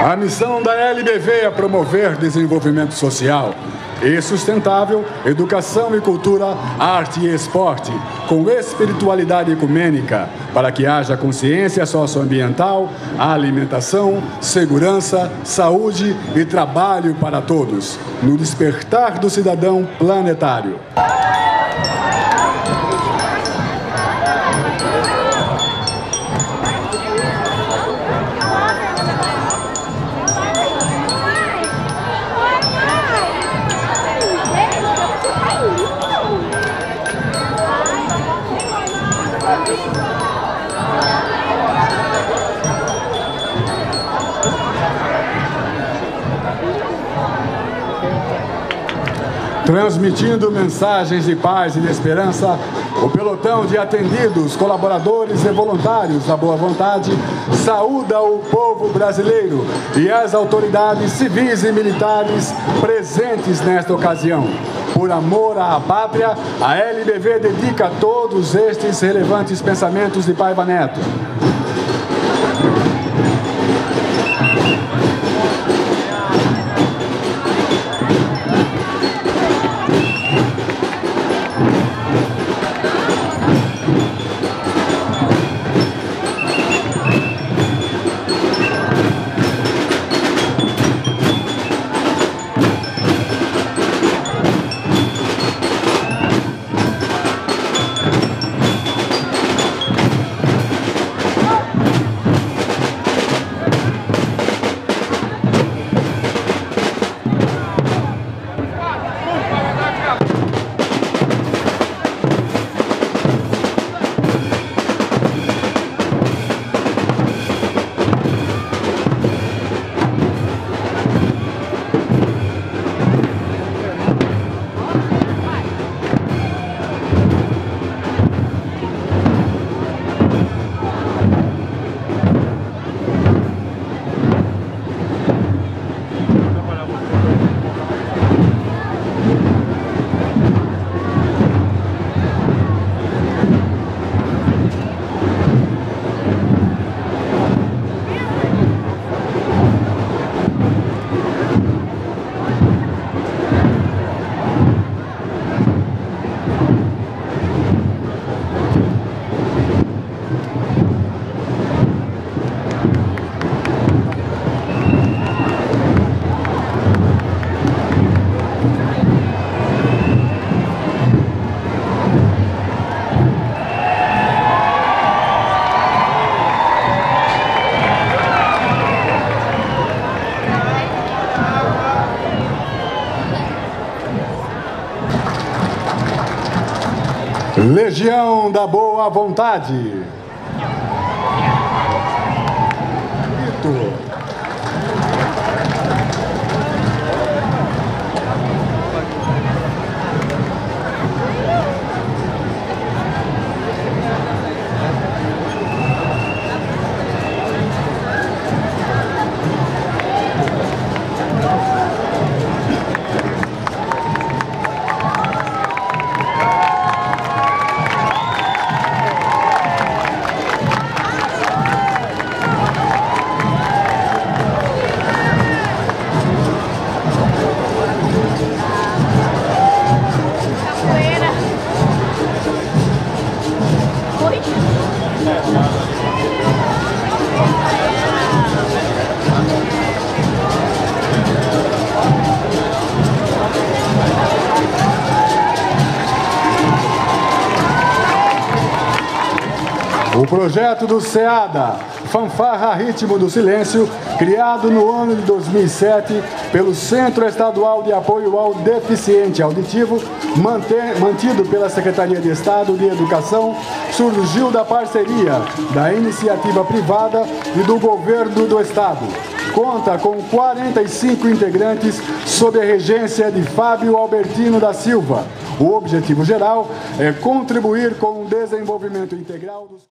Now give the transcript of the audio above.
A missão da LBV é promover desenvolvimento social e sustentável, educação e cultura, arte e esporte, com espiritualidade ecumênica, para que haja consciência socioambiental, alimentação, segurança, saúde e trabalho para todos, no despertar do cidadão planetário. Transmitindo mensagens de paz e de esperança, o pelotão de atendidos, colaboradores e voluntários da boa vontade saúda o povo brasileiro e as autoridades civis e militares presentes nesta ocasião. Por amor à pátria, a LBV dedica todos estes relevantes pensamentos de Paiva Neto. Legião da Boa Vontade. O projeto do SEADA, Fanfarra Ritmo do Silêncio, criado no ano de 2007 pelo Centro Estadual de Apoio ao Deficiente Auditivo, mantido pela Secretaria de Estado de Educação, surgiu da parceria da iniciativa privada e do governo do Estado. Conta com 45 integrantes sob a regência de Fábio Albertino da Silva. O objetivo geral é contribuir com o desenvolvimento integral dos